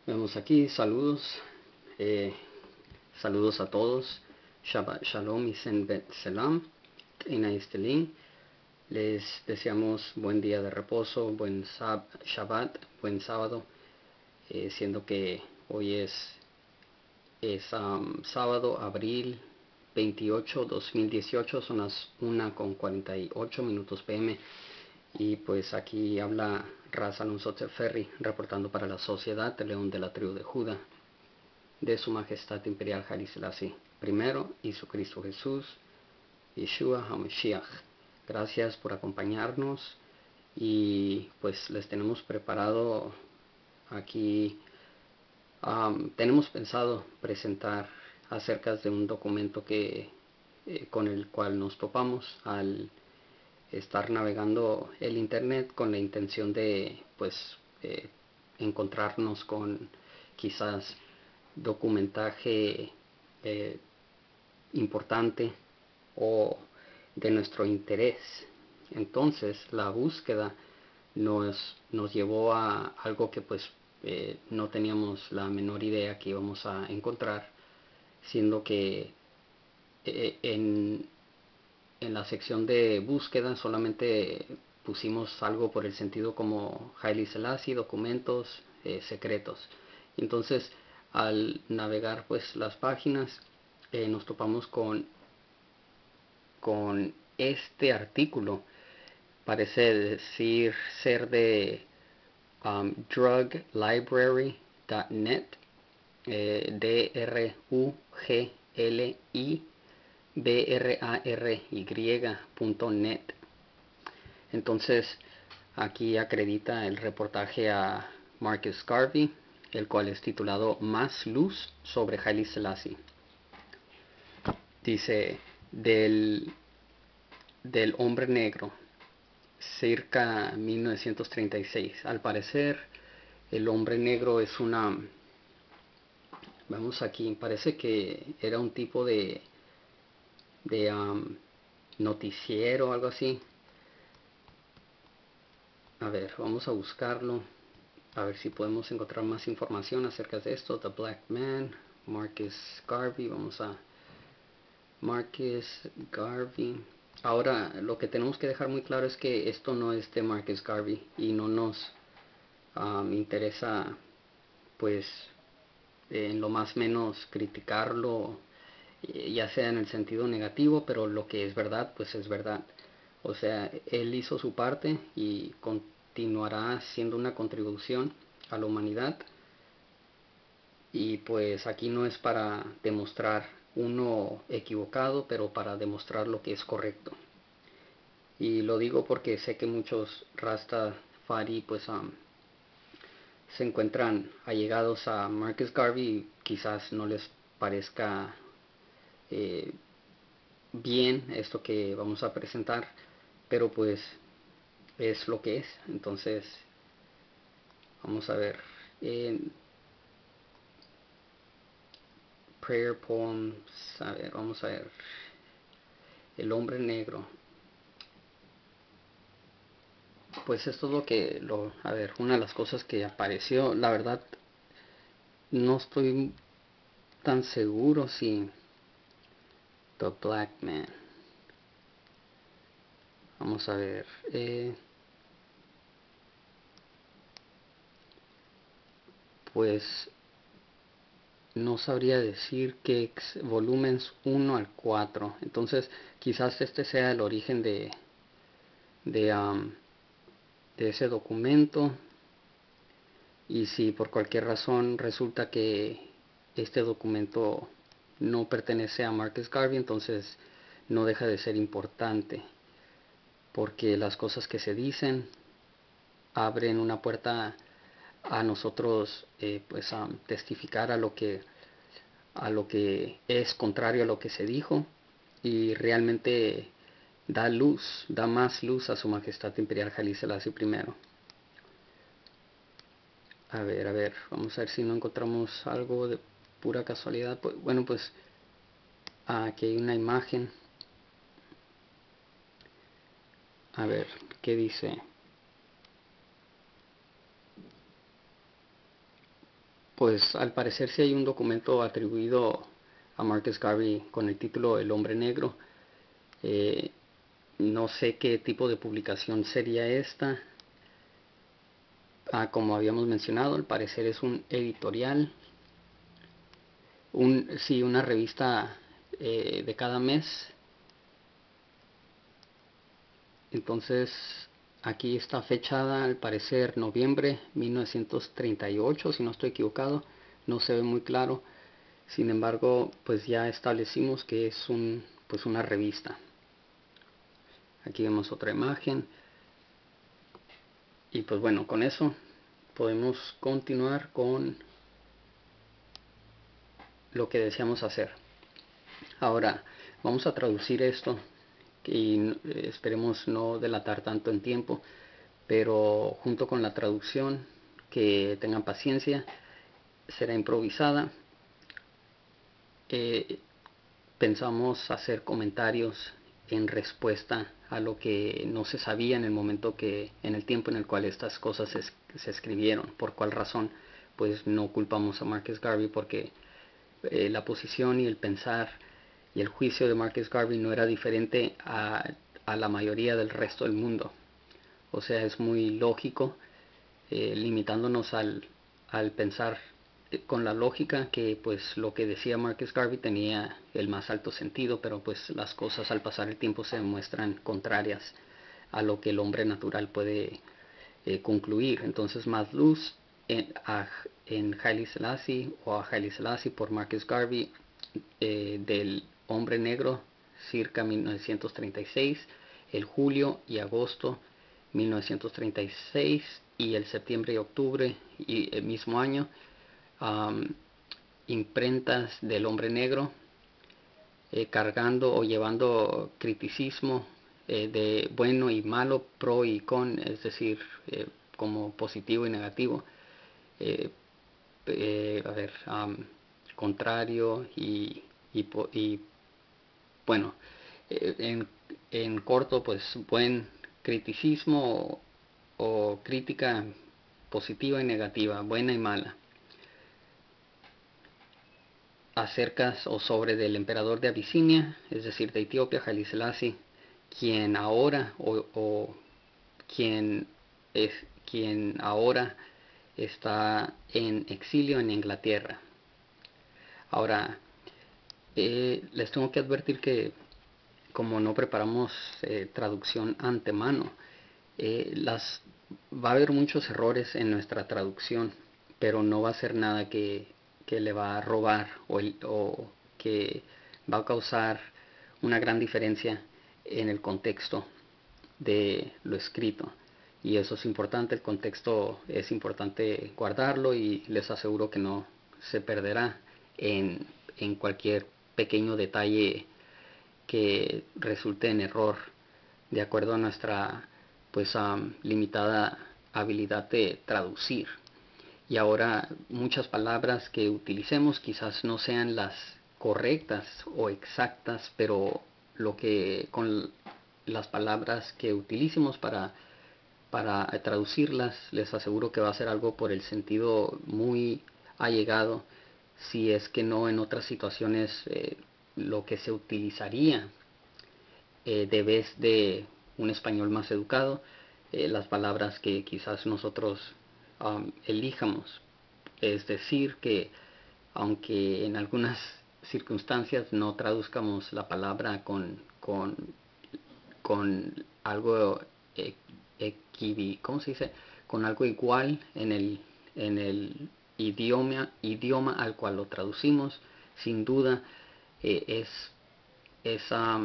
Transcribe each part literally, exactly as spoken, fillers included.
Vemos aquí, saludos, eh, saludos a todos, Shabbat Shalom y Senbet Selam, Ina Istelin. Les deseamos buen día de reposo, buen sab Shabbat, buen sábado, eh, siendo que hoy es, es um, sábado, abril veintiocho, dos mil dieciocho, son las una con cuarenta y ocho minutos P M. Y pues aquí habla Raz Alonso Ferri, reportando para la Sociedad del León de la Tribu de Judá, de Su Majestad Imperial Haile Selassie primero y su Cristo Jesús, Yeshua HaMashiach. Gracias por acompañarnos y pues les tenemos preparado aquí, um, tenemos pensado presentar acerca de un documento que eh, con el cual nos topamos al estar navegando el internet con la intención de pues eh, encontrarnos con quizás documentaje eh, importante o de nuestro interés. Entonces la búsqueda nos, nos llevó a algo que pues eh, no teníamos la menor idea que íbamos a encontrar, siendo que eh, en, en la sección de búsqueda solamente pusimos algo por el sentido como Haile Selassie, documentos eh, secretos. Entonces, al navegar pues las páginas, eh, nos topamos con, con este artículo. Parece decir ser de um, drug library punto net, eh, D R U G L I B R A R Y punto net. Entonces aquí acredita el reportaje a Marcus Garvey, el cual es titulado Más luz sobre Haile Selassie. Dice, del, del hombre negro, circa mil novecientos treinta y seis. Al parecer, el hombre negro es una... Vamos aquí, parece que era un tipo de, de um, noticiero o algo así. A ver, vamos a buscarlo, a ver si podemos encontrar más información acerca de esto. The Black Man, Marcus Garvey, vamos a Marcus Garvey. Ahora, lo que tenemos que dejar muy claro es que esto no es de Marcus Garvey y no nos um, interesa, pues, en lo más menos criticarlo, ya sea en el sentido negativo, pero lo que es verdad, pues es verdad. O sea, él hizo su parte y continuará siendo una contribución a la humanidad. Y pues aquí no es para demostrar uno equivocado, pero para demostrar lo que es correcto. Y lo digo porque sé que muchos Rastafari pues um, se encuentran allegados a Marcus Garvey y quizás no les parezca eh, bien esto que vamos a presentar, pero pues es lo que es. Entonces vamos a ver, eh, prayer poems, a ver, vamos a ver, el hombre negro. Pues esto es lo que, lo, a ver, una de las cosas que apareció, la verdad no estoy tan seguro si The Black Man, vamos a ver, eh, pues no sabría decir que volúmenes uno al cuatro, entonces quizás este sea el origen de de, um, de ese documento, y si por cualquier razón resulta que este documento no pertenece a Marcus Garvey, entonces no deja de ser importante, porque las cosas que se dicen abren una puerta a nosotros eh, pues a testificar a lo que a lo que es contrario a lo que se dijo, y realmente da luz, da más luz a Su Majestad Imperial Haile Selassie primero. A ver, a ver, vamos a ver si no encontramos algo de pura casualidad. Pues, bueno, pues aquí hay una imagen. A ver, ¿qué dice? Pues al parecer sí hay un documento atribuido a Marcus Garvey con el título El hombre negro. Eh, no sé qué tipo de publicación sería esta. Ah, como habíamos mencionado, al parecer es un editorial. Un, sí, una revista eh, de cada mes. Entonces aquí está fechada al parecer noviembre mil novecientos treinta y ocho, si no estoy equivocado. No se ve muy claro. Sin embargo, pues ya establecimos que es un, pues una revista. Aquí vemos otra imagen. Y pues bueno, con eso podemos continuar con lo que deseamos hacer. Ahora vamos a traducir esto y esperemos no delatar tanto en tiempo, pero junto con la traducción, que tengan paciencia, será improvisada. Eh, pensamos hacer comentarios en respuesta a lo que no se sabía en el momento que, en el tiempo en el cual estas cosas se, se escribieron. ¿Por cuál razón? Pues no culpamos a Marcus Garvey, porque eh, la posición y el pensar y el juicio de Marcus Garvey no era diferente a, a la mayoría del resto del mundo. O sea, es muy lógico, eh, limitándonos al, al pensar con la lógica, que pues lo que decía Marcus Garvey tenía el más alto sentido, pero pues las cosas al pasar el tiempo se muestran contrarias a lo que el hombre natural puede eh, concluir. Entonces, más luz en, a, en Haile Selassie, o a Haile Selassie por Marcus Garvey, eh, del hombre negro circa mil novecientos treinta y seis, el julio y agosto mil novecientos treinta y seis y el septiembre y octubre y el mismo año, um, imprentas del hombre negro, eh, cargando o llevando criticismo eh, de bueno y malo, pro y con, es decir, eh, como positivo y negativo, eh, eh, a ver, um, contrario y, y, y bueno, eh, en, en corto, pues buen criticismo o, o crítica positiva y negativa, buena y mala, acerca o sobre del emperador de Abisinia, es decir, de Etiopía, Haile Selassie, quien ahora o, o quien es quien ahora está en exilio en Inglaterra. Ahora, eh, les tengo que advertir que como no preparamos eh, traducción antemano, eh, las va a haber muchos errores en nuestra traducción, pero no va a ser nada que, que le va a robar o, el, o que va a causar una gran diferencia en el contexto de lo escrito. Y eso es importante, el contexto es importante guardarlo, y les aseguro que no se perderá en, en cualquier pequeño detalle que resulte en error, de acuerdo a nuestra pues um, limitada habilidad de traducir. Y ahora muchas palabras que utilicemos quizás no sean las correctas o exactas, pero lo que con las palabras que utilicemos para para traducirlas, les aseguro que va a ser algo por el sentido muy allegado, si es que no en otras situaciones eh, lo que se utilizaría eh, de vez de un español más educado, eh, las palabras que quizás nosotros um, elijamos. Es decir, que aunque en algunas circunstancias no traduzcamos la palabra con, con, con algo eh, equivi, ¿cómo se dice? Con algo igual en el, en el idioma, idioma al cual lo traducimos, sin duda eh, es esa,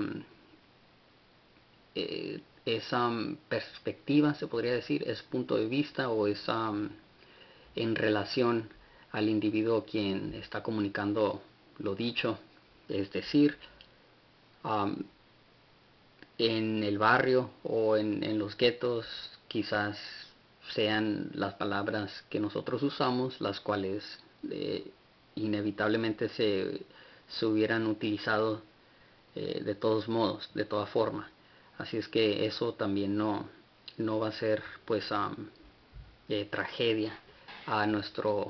eh, esa perspectiva, se podría decir, es punto de vista, o esa en relación al individuo quien está comunicando lo dicho. Es decir, um, en el barrio o en, en los guetos quizás sean las palabras que nosotros usamos las cuales eh, inevitablemente se, se hubieran utilizado eh, de todos modos, de toda forma. Así es que eso también no, no va a ser pues um, eh, tragedia a nuestro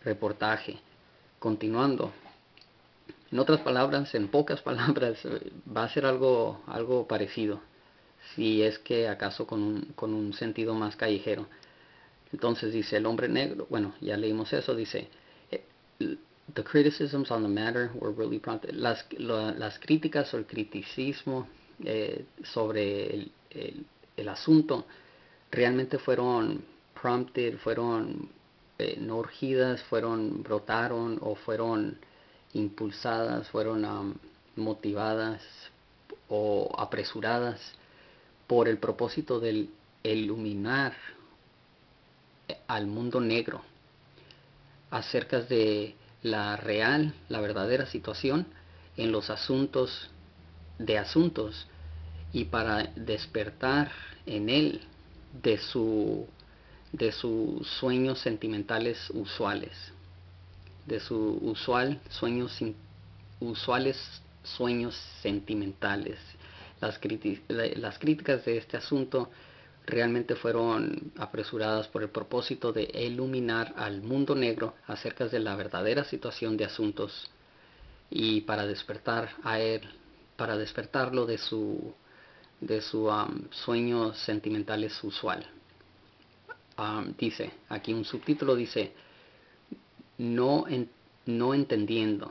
reportaje. Continuando. En otras palabras, en pocas palabras, va a ser algo, algo parecido, si es que acaso con un, con un sentido más callejero. Entonces dice el hombre negro, bueno, ya leímos eso, dice, the criticisms on the matter were really prompted. Las, la, las críticas o el criticismo eh, sobre el, el, el asunto realmente fueron prompted, fueron eh, no urgidas, fueron, brotaron o fueron impulsadas, fueron um, motivadas o apresuradas por el propósito de iluminar al mundo negro acerca de la real, la verdadera situación en los asuntos de asuntos y para despertar en él de su de sus sueños sentimentales usuales, de sus usual sueños usuales sueños sentimentales. Las, las críticas de este asunto realmente fueron apresuradas por el propósito de iluminar al mundo negro acerca de la verdadera situación de asuntos y para despertar a él, para despertarlo de su de su um, sueño sentimentales usual. Um, dice, aquí un subtítulo dice, no, en, no entendiendo.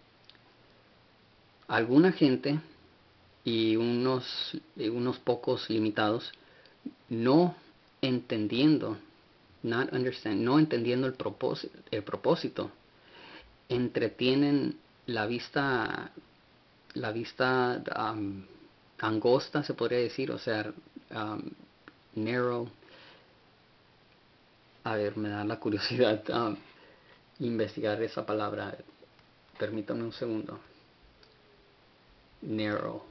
Alguna gente y unos, y unos pocos limitados, no entendiendo, not understand, no entendiendo el propósito, el propósito, entretienen la vista, la vista um, angosta, se podría decir, o sea, um, narrow. A ver, me da la curiosidad um, investigar esa palabra. Permítame un segundo. Narrow.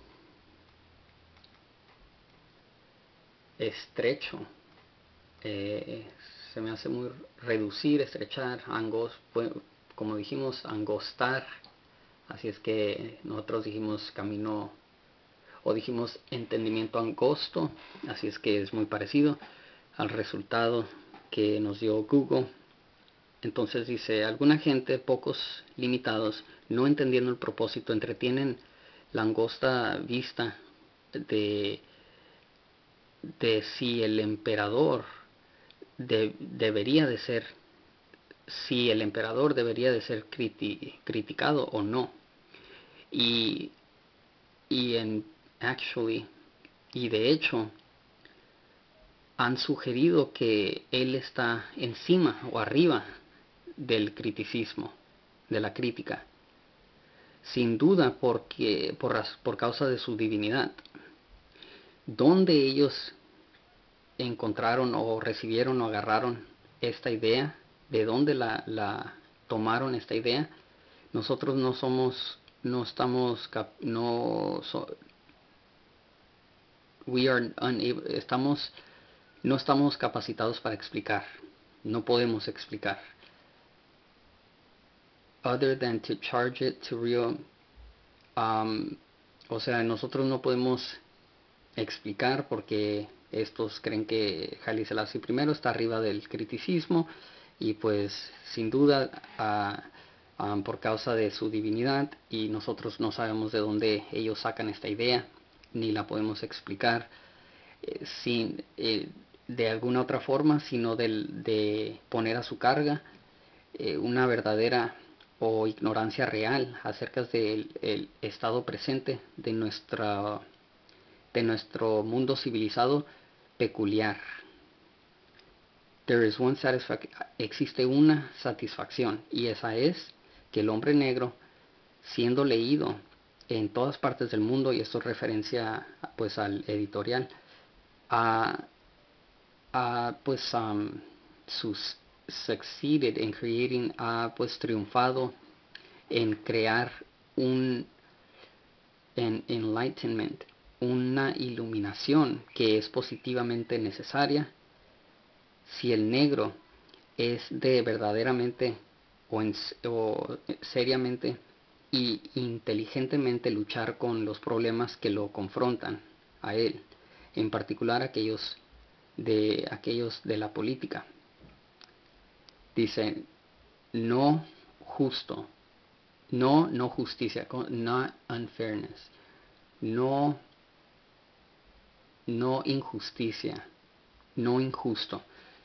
Estrecho. Eh, se me hace muy reducir, estrechar, angos, como dijimos, angostar. Así es que nosotros dijimos camino, o dijimos entendimiento angosto. Así es que es muy parecido al resultado que nos dio Google. Entonces dice, alguna gente, pocos limitados, no entendiendo el propósito, entretienen la angosta vista de, de si el emperador de, debería de ser, si el emperador debería de ser criti, criticado o no. Y, y en actually, y de hecho, han sugerido que él está encima o arriba del criticismo, de la crítica, sin duda porque por, por causa de su divinidad. ¿Dónde ellos encontraron o recibieron o agarraron esta idea? ¿De dónde la, la tomaron esta idea? Nosotros no somos, no estamos, no, so, we are unable, estamos, no estamos capacitados para explicar, no podemos explicar. Other than to charge it to real, um, o sea, nosotros no podemos explicar porque estos creen que Haile Selassie primero está arriba del criticismo y pues sin duda uh, um, por causa de su divinidad, y nosotros no sabemos de dónde ellos sacan esta idea ni la podemos explicar eh, sin, eh, de alguna otra forma, sino de, de poner a su carga eh, una verdadera o ignorancia real acerca del el estado presente de nuestra de nuestro mundo civilizado peculiar. There is one satisfac- existe una satisfacción, y esa es que el hombre negro, siendo leído en todas partes del mundo, y esto es referencia pues al editorial, a, a pues um, sus succeeded in creating, ha pues triunfado en crear un en enlightenment, una iluminación que es positivamente necesaria si el negro es de verdaderamente o, en, o seriamente y inteligentemente luchar con los problemas que lo confrontan a él, en particular aquellos de aquellos de la política. Dice, no justo, no, no justicia, not unfairness, no, no injusticia, no injusto.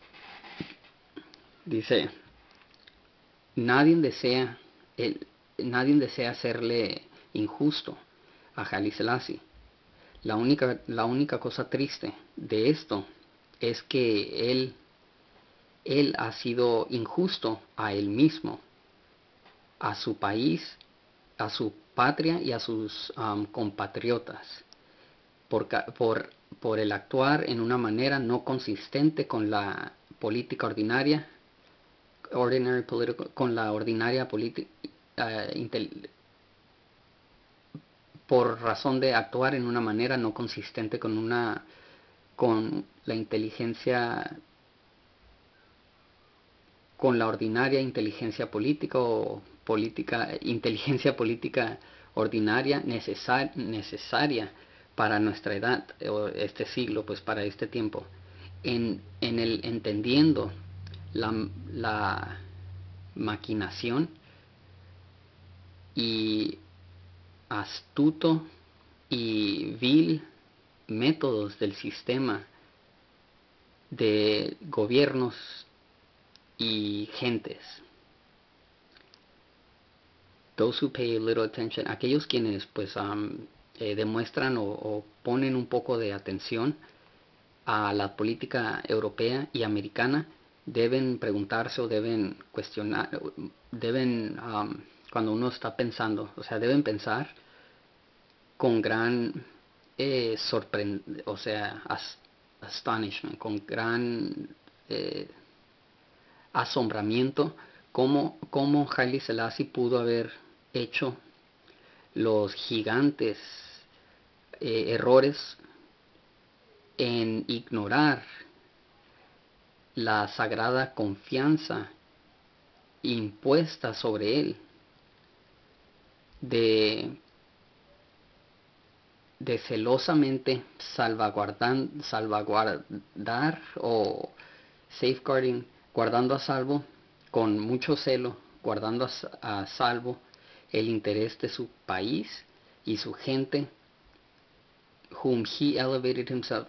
Dice, nadie desea, el, nadie desea hacerle injusto a Haile Selassie. La única, la única cosa triste de esto es que él, él ha sido injusto a él mismo, a su país, a su patria y a sus um, compatriotas, por, por, por el actuar en una manera no consistente con la política ordinaria, ordinary political, con la ordinaria política, uh, por razón de actuar en una manera no consistente con una con la inteligencia, con la ordinaria inteligencia política o política, inteligencia política ordinaria necesar, necesaria para nuestra edad, o este siglo, pues para este tiempo, en, en el entendiendo la, la maquinación y astuto y vil métodos del sistema de gobiernos y gentes. Those who pay little attention, aquellos quienes pues um, eh, demuestran o, o ponen un poco de atención a la política europea y americana, deben preguntarse o deben cuestionar, deben, um, cuando uno está pensando, o sea, deben pensar con gran eh, sorprend, o sea, as, astonishment, con gran eh, asombramiento, cómo, cómo Haile Selassie pudo haber hecho los gigantes eh, errores en ignorar la sagrada confianza impuesta sobre él de, de celosamente salvaguardar, salvaguardar o safeguarding, guardando a salvo con mucho celo, guardando a, a salvo el interés de su país y su gente, whom he elevated himself,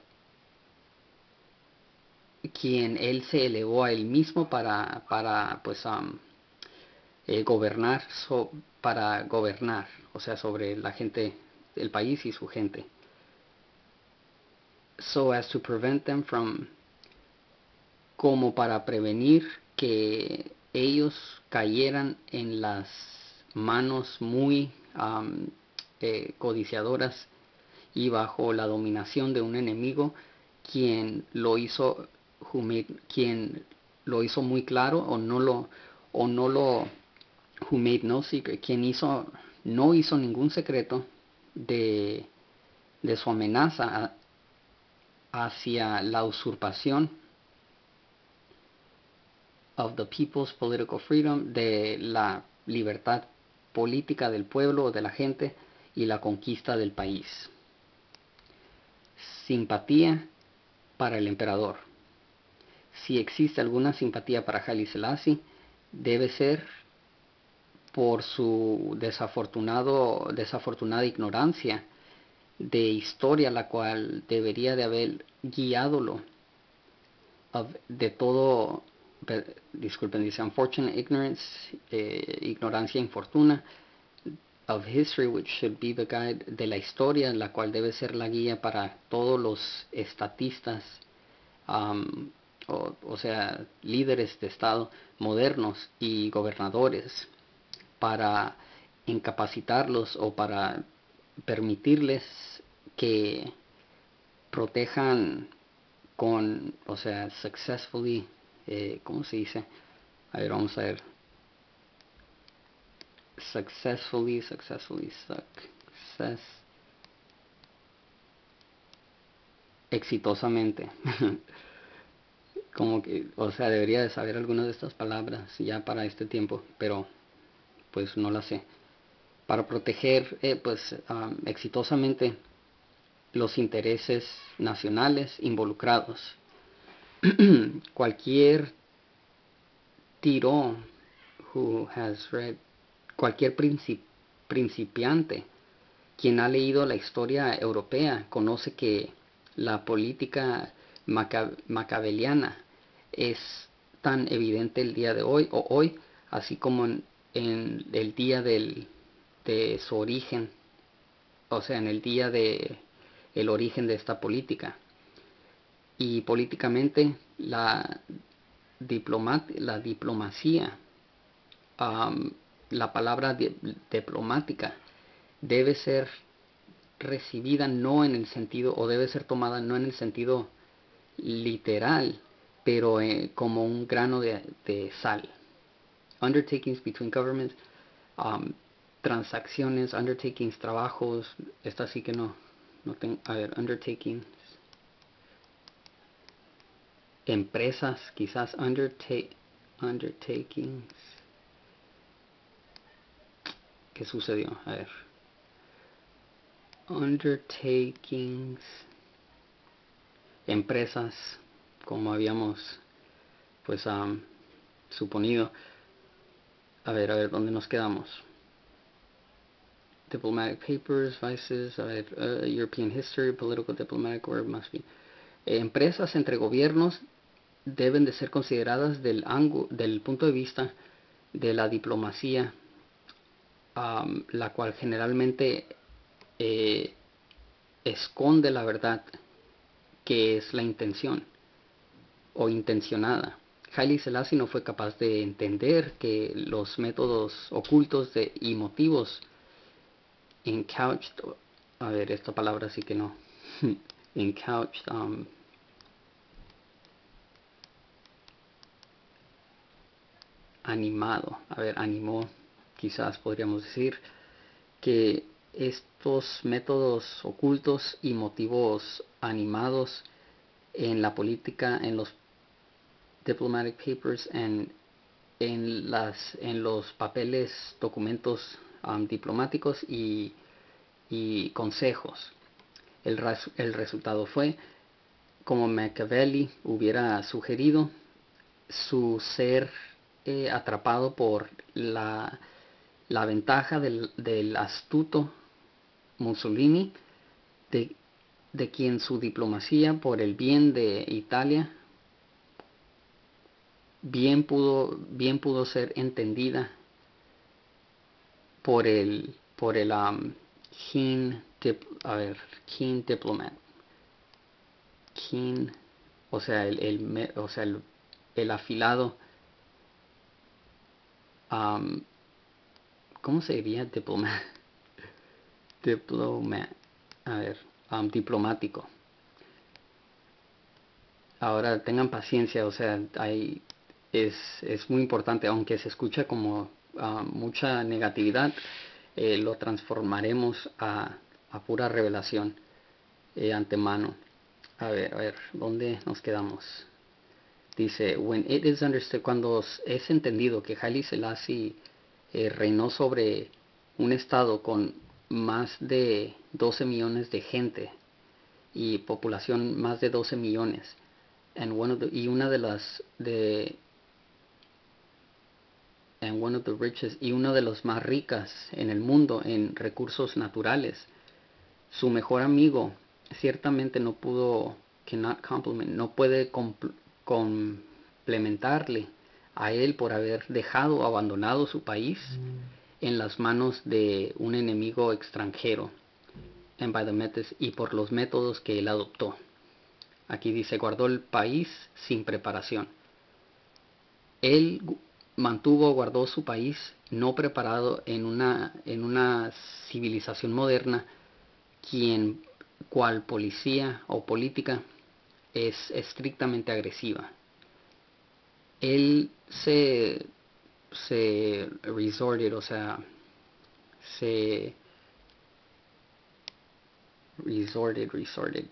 quien él se elevó a él mismo para, para pues um, eh, gobernar, so, para gobernar, o sea, sobre la gente, el país y su gente, so as to prevent them from, como para prevenir que ellos cayeran en las manos muy um, eh, codiciadoras y bajo la dominación de un enemigo quien lo hizo quien lo hizo muy claro o no lo o no lo who made no secret, quien hizo no hizo ningún secreto de de su amenaza a, hacia la usurpación of the people's political freedom, de la libertad política del pueblo o de la gente y la conquista del país. Simpatía para el emperador. Si existe alguna simpatía para Haile Selassie, debe ser por su desafortunado, desafortunada ignorancia de historia, la cual debería de haber guiádolo de todo, disculpen, dice unfortunate ignorance, eh, ignorancia infortuna, of history, which should be the guide, de la historia, la cual debe ser la guía para todos los estatistas, um, o, o sea, líderes de Estado modernos y gobernadores, para incapacitarlos o para permitirles que protejan con, o sea, successfully, eh, ¿cómo se dice? A ver, vamos a ver. Successfully, successfully, success. Exitosamente. Como que, o sea, debería de saber algunas de estas palabras ya para este tiempo, pero pues no las sé. Para proteger, eh, pues, um, exitosamente los intereses nacionales involucrados. Cualquier tirón who has read, cualquier princip, principiante, quien ha leído la historia europea, conoce que la política maca, macabeliana es tan evidente el día de hoy, o hoy, así como en, en el día del, de su origen, o sea, en el día de el origen de esta política. Y políticamente la, diplomat, la diplomacia, um, la palabra di, diplomática debe ser recibida no en el sentido, o debe ser tomada no en el sentido literal, pero eh, como un grano de, de sal. Undertakings between governments, um, transacciones, undertakings, trabajos, esta sí que no, no tengo, a ver, undertakings, empresas, quizás, undertake, undertakings, ¿qué sucedió? A ver, undertakings, empresas, como habíamos pues um, suponido. A ver, a ver, ¿dónde nos quedamos? Diplomatic papers, vices, a ver, uh, European history, political diplomatic word must be. Eh, empresas entre gobiernos deben de ser consideradas del, ángulo, del punto de vista de la diplomacia, um, la cual generalmente eh, esconde la verdad, que es la intención o intencionada. Haile Selassie no fue capaz de entender que los métodos ocultos de, y motivos encouched, a ver, esta palabra sí que no, encouched, um, animado, a ver, animó, quizás podríamos decir, que estos métodos ocultos y motivos animados en la política, en los diplomatic papers, en, en, las, en los papeles, documentos um, diplomáticos y, y consejos. El, res, el resultado fue, como Machiavelli hubiera sugerido, su ser eh, atrapado por la, la ventaja del, del astuto Mussolini, de, de quien su diplomacia por el bien de Italia bien pudo, bien pudo ser entendida por el, por el um, keen, dip, a ver, keen diplomat, keen, o sea, el, el o sea, el, el afilado, um, ¿cómo se diría diplomat? Diplomat, a ver, um, diplomático. Ahora tengan paciencia, o sea, hay, es, es muy importante, aunque se escucha como uh, mucha negatividad, eh, lo transformaremos a, a pura revelación eh, antemano. A ver, a ver, ¿dónde nos quedamos? Dice, when it is understood, cuando es entendido que Haile Selassie eh, reinó sobre un estado con más de doce millones de gente y población más de doce millones, and one of the, y una de las de and one of the richest, y una de las más ricas en el mundo en recursos naturales, su mejor amigo ciertamente no pudo, cannot compliment, no puede compl complementarle a él por haber dejado o abandonado su país mm. en las manos de un enemigo extranjero, and by the methods, y por los métodos que él adoptó. Aquí dice, guardó el país sin preparación. Él mantuvo, guardó su país no preparado en una, en una civilización moderna, quien, cual policía o política, es estrictamente agresiva. Él se, se resorted, o sea, se resorted, resorted,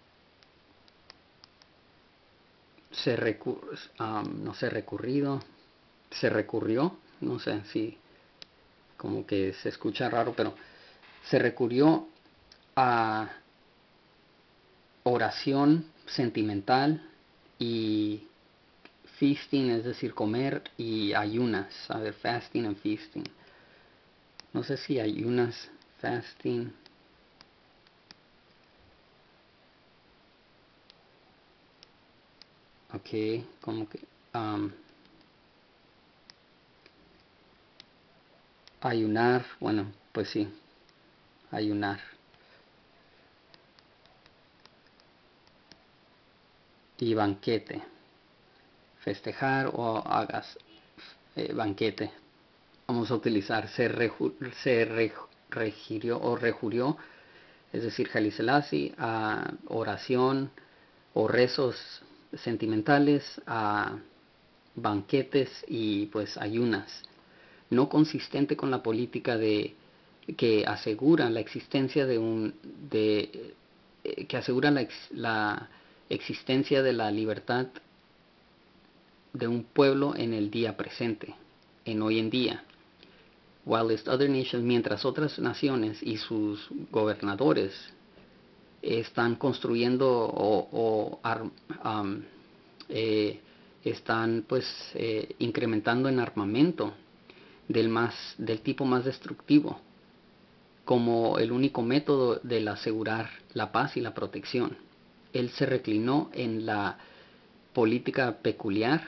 se recu um, no sé, recurrido, se recurrió, no sé si, como que se escucha raro, pero se recurrió a oración sentimental y feasting, es decir, comer, y ayunas. A ver, fasting and feasting. No sé si ayunas, fasting. Ok, como que... Um, ayunar, bueno, pues sí, ayunar. Y banquete. Festejar o hagas eh, banquete. Vamos a utilizar se, reju, se re, regirió o rejurió, es decir, Haile Selassie, a oración o rezos sentimentales, a banquetes y pues ayunas, no consistente con la política de que asegura la existencia de un de eh, que asegura la, la existencia de la libertad de un pueblo en el día presente, en hoy en día. Whilst other nations, mientras otras naciones y sus gobernadores están construyendo o, o um, eh, están pues eh, incrementando en armamento del más del tipo más destructivo como el único método de asegurar la paz y la protección. Él se reclinó en la política peculiar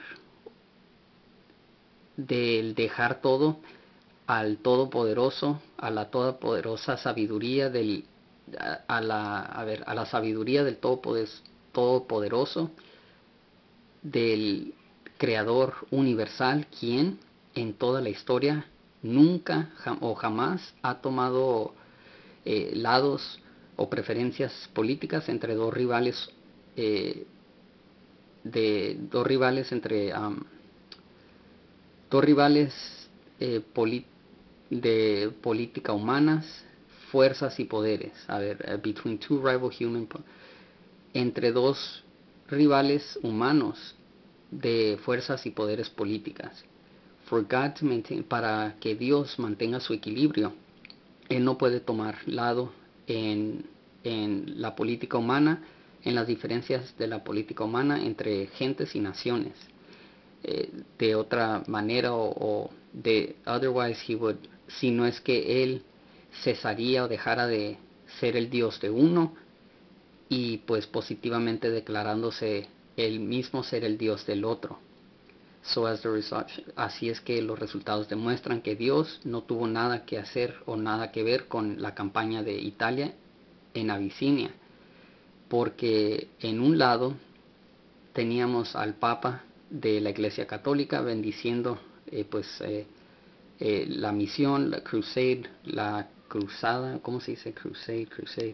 del dejar todo al todopoderoso, a la todopoderosa sabiduría del a, a la a ver, a la sabiduría del todopoderoso, del creador universal, quien en toda la historia nunca o jamás ha tomado eh, lados o preferencias políticas entre dos rivales eh, de dos rivales entre um, dos rivales eh, poli de política humanas, fuerzas y poderes. A ver, uh, between two rival human entre dos rivales humanos de fuerzas y poderes políticas. For God to maintain, para que Dios mantenga su equilibrio, Él no puede tomar lado en, en la política humana, en las diferencias de la política humana entre gentes y naciones. Eh, de otra manera o, o de otherwise he would, si no es que él cesaría o dejara de ser el Dios de uno y pues positivamente declarándose él mismo ser el Dios del otro. So as the result, así es que los resultados demuestran que Dios no tuvo nada que hacer o nada que ver con la campaña de Italia en Abisinia, porque en un lado teníamos al Papa de la Iglesia Católica bendiciendo eh, pues eh, eh, la misión, la crusade, la cruzada, ¿cómo se dice? Crusade, crusade.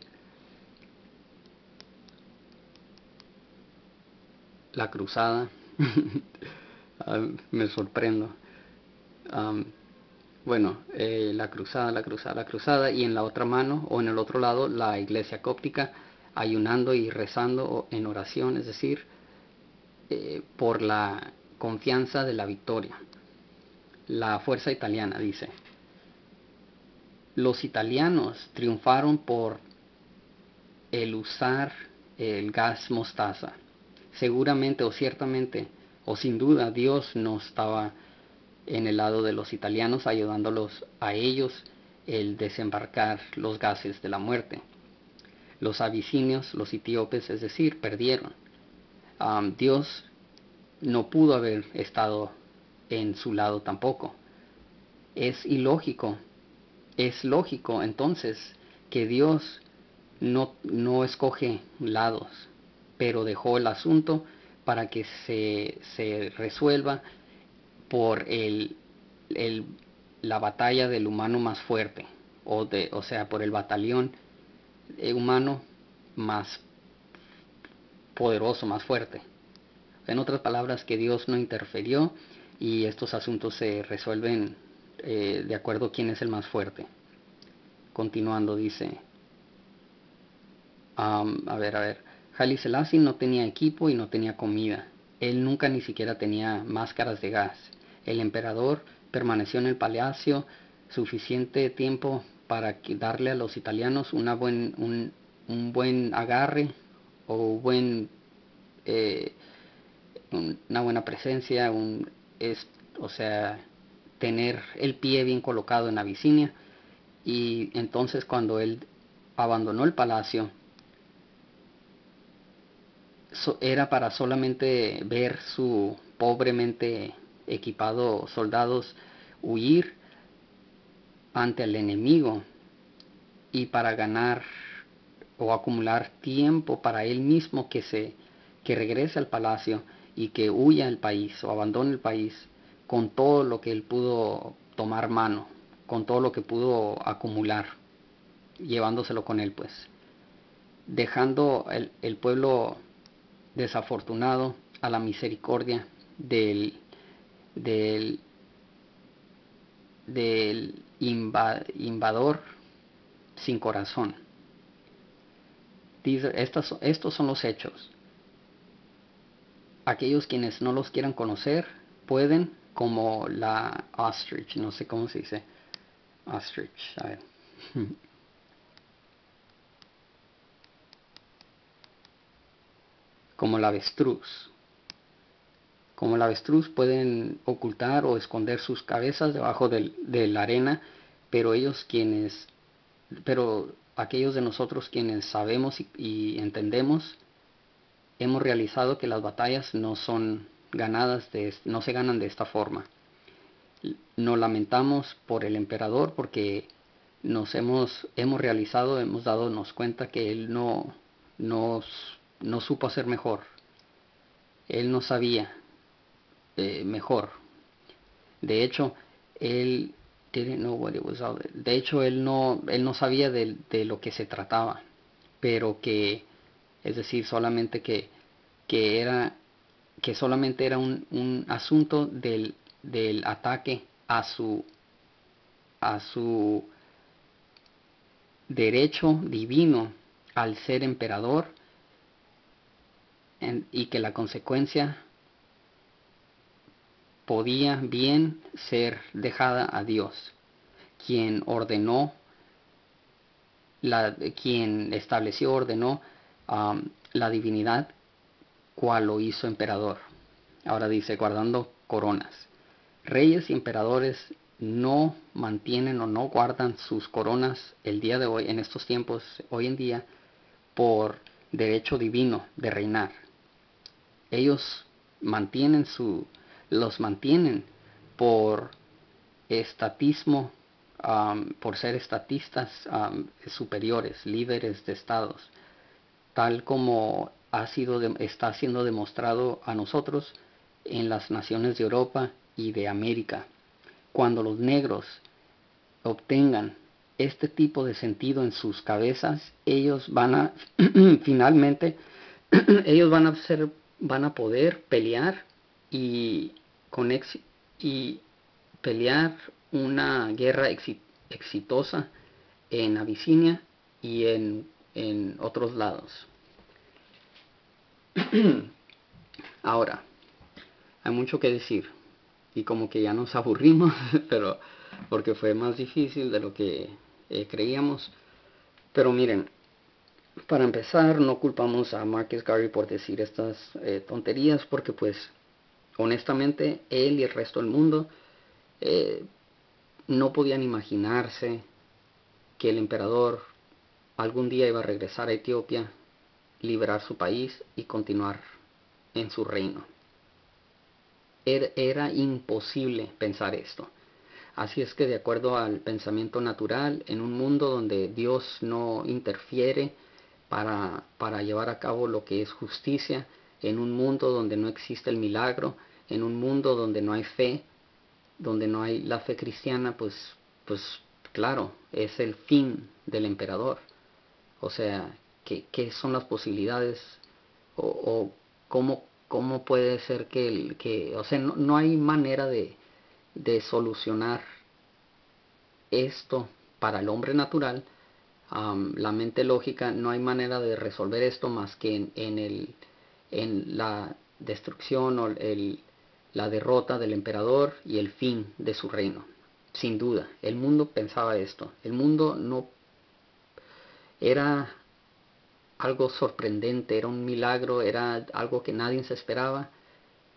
La cruzada. uh, me sorprendo. Um, bueno, eh, la cruzada, la cruzada, la cruzada, y en la otra mano o en el otro lado la Iglesia Cóptica ayunando y rezando en oración, es decir, eh, por la confianza de la victoria. La fuerza italiana dice: los italianos triunfaron por el usar el gas mostaza. Seguramente o ciertamente o sin duda Dios no estaba en el lado de los italianos ayudándolos a ellos el desembarcar los gases de la muerte. Los abisinios, los etíopes, es decir, perdieron. Um, Dios no pudo haber estado en su lado tampoco. Es ilógico, es lógico entonces que Dios no, no escoge lados, pero dejó el asunto para que se, se resuelva por el, el, la batalla del humano más fuerte, o, de, o sea, por el batallón humano más poderoso, más fuerte. En otras palabras, que Dios no interfirió y estos asuntos se resuelven eh, de acuerdo a quién es el más fuerte. Continuando dice, um, a ver, a ver, Haile Selassie no tenía equipo y no tenía comida. Él nunca ni siquiera tenía máscaras de gas. El emperador permaneció en el palacio suficiente tiempo para darle a los italianos una buen, un, un buen agarre o buen, eh, un, una buena presencia, un, es, o sea, tener el pie bien colocado en Abisinia. Y entonces cuando él abandonó el palacio, so, era para solamente ver su pobremente equipado soldados huir ante el enemigo y para ganar o acumular tiempo para él mismo que se que regrese al palacio y que huya del país o abandone el país con todo lo que él pudo tomar mano, con todo lo que pudo acumular, llevándoselo con él, pues dejando el, el pueblo desafortunado a la misericordia del del del invador sin corazón. Estos, estos son los hechos. Aquellos quienes no los quieran conocer pueden, como la ostrich, no sé cómo se dice ostrich, a ver. Como la avestruz. Como la avestruz pueden ocultar o esconder sus cabezas debajo del, de la arena, pero ellos quienes, pero aquellos de nosotros quienes sabemos y, y entendemos, hemos realizado que las batallas no son ganadas, de, no se ganan de esta forma. Nos lamentamos por el emperador porque nos hemos, hemos realizado, hemos dadonos cuenta que él no, no, no supo hacer mejor. Él no sabía eh, mejor. De hecho, él didn't know what it was all. De hecho, él no, él no sabía de, de lo que se trataba, pero que, es decir, solamente que, que era, que solamente era un, un asunto del, del ataque a su, a su derecho divino al ser emperador, en, y que la consecuencia podía bien ser dejada a Dios, quien ordenó, la, quien estableció, ordenó um, la divinidad, cual lo hizo emperador. Ahora dice, guardando coronas. Reyes y emperadores no mantienen o no guardan sus coronas el día de hoy, en estos tiempos, hoy en día, por derecho divino de reinar. Ellos mantienen su, los mantienen por estatismo, um, por ser estatistas um, superiores, líderes de estados, tal como ha sido de, está siendo demostrado a nosotros en las naciones de Europa y de América. Cuando los negros obtengan este tipo de sentido en sus cabezas, ellos van a finalmente ellos van a ser, van a poder pelear y con éxito y pelear una guerra exi exitosa en Abisinia y en, en otros lados. Ahora, hay mucho que decir y como que ya nos aburrimos, pero porque fue más difícil de lo que eh, creíamos. Pero miren, para empezar, no culpamos a Marcus Garvey por decir estas eh, tonterías, porque pues honestamente él y el resto del mundo eh, no podían imaginarse que el emperador algún día iba a regresar a Etiopía, liberar su país y continuar en su reino. Era, era imposible pensar esto. Así es que de acuerdo al pensamiento natural, en un mundo donde Dios no interfiere para, para llevar a cabo lo que es justicia, en un mundo donde no existe el milagro, en un mundo donde no hay fe, donde no hay la fe cristiana, pues, pues claro, es el fin del emperador. O sea, ¿qué, qué son las posibilidades? O, o cómo, cómo puede ser que, el, que o sea, no, no hay manera de, de solucionar esto para el hombre natural. Um, la mente lógica, no hay manera de resolver esto más que en, en, el, en la destrucción o el, la derrota del emperador y el fin de su reino. Sin duda, el mundo pensaba esto. El mundo no era algo sorprendente, era un milagro, era algo que nadie se esperaba.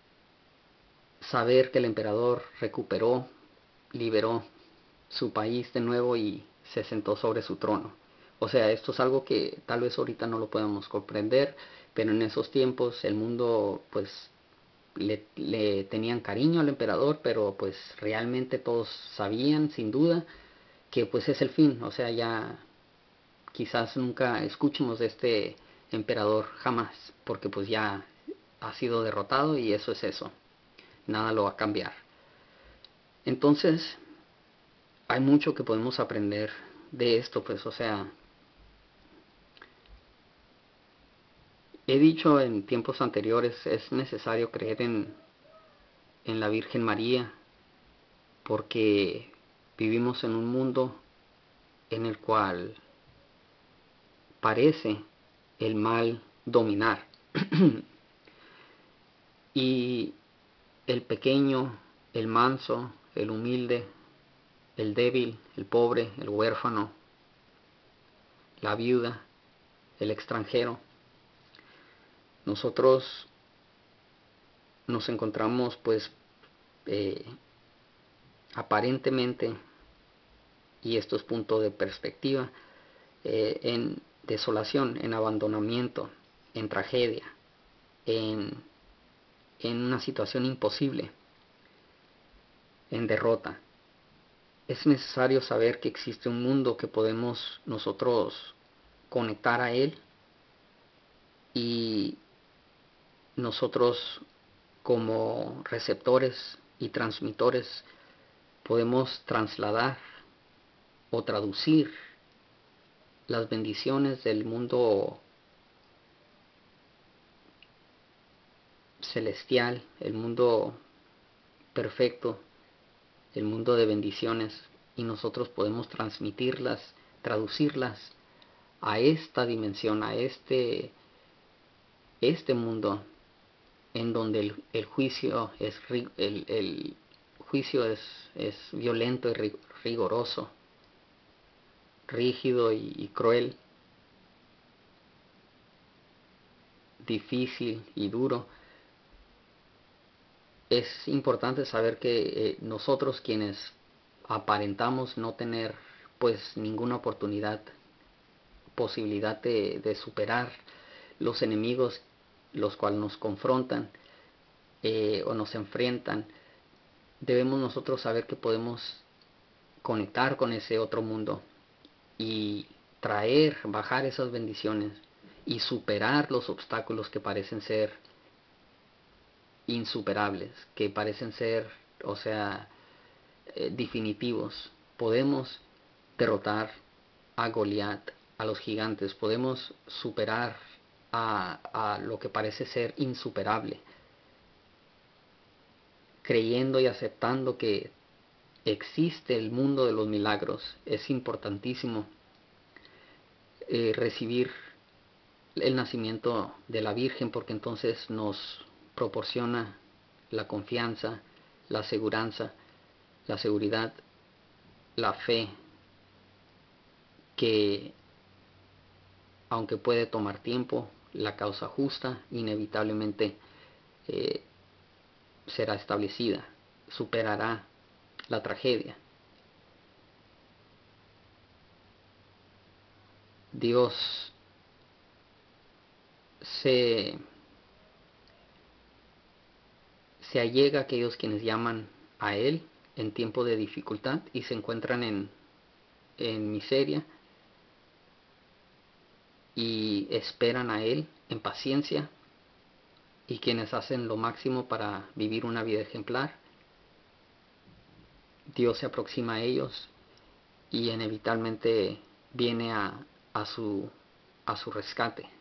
saber que el emperador recuperó, liberó su país de nuevo y se sentó sobre su trono. O sea, esto es algo que tal vez ahorita no lo podemos comprender, pero en esos tiempos el mundo pues le, le tenían cariño al emperador, pero pues realmente todos sabían sin duda que pues es el fin. O sea, ya quizás nunca escuchemos de este emperador jamás, porque pues ya ha sido derrotado y eso es eso, nada lo va a cambiar. Entonces hay mucho que podemos aprender de esto, pues o sea, he dicho en tiempos anteriores, es necesario creer en, en la Virgen María, porque vivimos en un mundo en el cual parece el mal dominar. Y el pequeño, el manso, el humilde, el débil, el pobre, el huérfano, la viuda, el extranjero, nosotros nos encontramos pues eh, aparentemente, y esto es punto de perspectiva, eh, en desolación, en abandonamiento, en tragedia, en, en una situación imposible, en derrota. Es necesario saber que existe un mundo que podemos nosotros conectar a él, y nosotros como receptores y transmitores podemos trasladar o traducir las bendiciones del mundo celestial, el mundo perfecto, el mundo de bendiciones, y nosotros podemos transmitirlas, traducirlas a esta dimensión, a este, este mundo en donde el, el juicio es el, el juicio es, es violento y rigoroso, rígido y, y cruel, difícil y duro. Es importante saber que eh, nosotros quienes aparentamos no tener pues ninguna oportunidad, posibilidad de, de superar los enemigos los cuales nos confrontan eh, o nos enfrentan, debemos nosotros saber que podemos conectar con ese otro mundo y traer, bajar esas bendiciones y superar los obstáculos que parecen ser insuperables, que parecen ser, o sea, eh, definitivos. Podemos derrotar a Goliat, a los gigantes, podemos superar a, a lo que parece ser insuperable, creyendo y aceptando que existe el mundo de los milagros. Es importantísimo eh, recibir el nacimiento de la Virgen, porque entonces nos proporciona la confianza, la seguridad, la seguridad, la fe, que aunque puede tomar tiempo, la causa justa inevitablemente eh, será establecida, superará la tragedia. Dios se, se allega a aquellos quienes llaman a Él en tiempo de dificultad y se encuentran en, en miseria, y esperan a Él en paciencia, y quienes hacen lo máximo para vivir una vida ejemplar. Dios se aproxima a ellos y inevitablemente viene a, a, su, a su rescate.